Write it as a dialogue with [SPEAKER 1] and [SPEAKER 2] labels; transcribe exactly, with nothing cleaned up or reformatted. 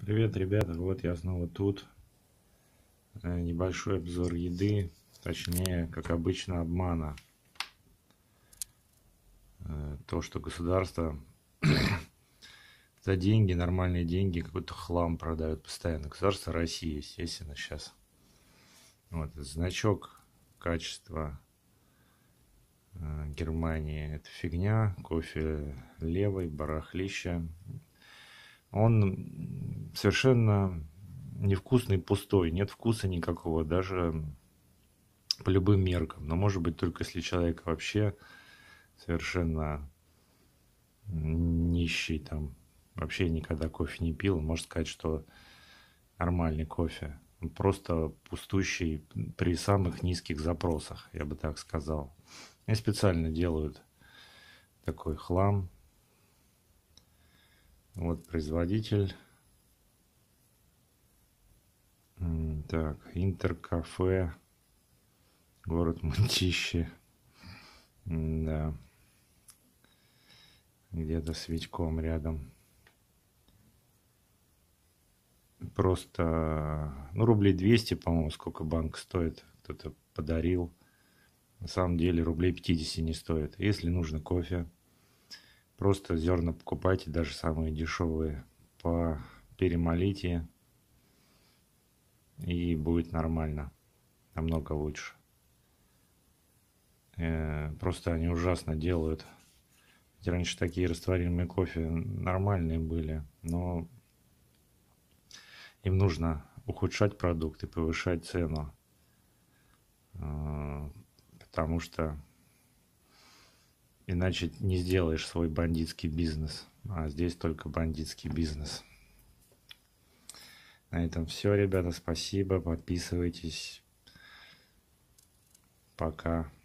[SPEAKER 1] Привет, ребята, вот я снова тут. Э, Небольшой обзор еды, точнее, как обычно, обмана. Э, То, что государство за деньги, нормальные деньги, какой-то хлам продает постоянно. Государство России, естественно, сейчас. Вот, значок качества э, Германии — это фигня. Кофе левый, барахлище. Он совершенно невкусный, пустой, нет вкуса никакого, даже по любым меркам. Но может быть только если человек вообще совершенно нищий, там вообще никогда кофе не пил, он может сказать, что нормальный кофе. Он просто пустущий при самых низких запросах, я бы так сказал. И специально делают такой хлам. Вот производитель. Так, Интеркафе, город Мытищи. Да. Где-то с Витьком рядом. Просто, ну, рублей двести, по-моему, сколько банк стоит. Кто-то подарил. На самом деле рублей пятьдесят не стоит. Если нужно кофе, просто зерна покупайте, даже самые дешевые, по перемолите, и будет нормально, намного лучше. Э, Просто они ужасно делают. Ведь раньше такие растворимые кофе нормальные были, но им нужно ухудшать продукт и повышать цену, э, потому что иначе не сделаешь свой бандитский бизнес. А здесь только бандитский бизнес. На этом все, ребята. Спасибо. Подписывайтесь. Пока.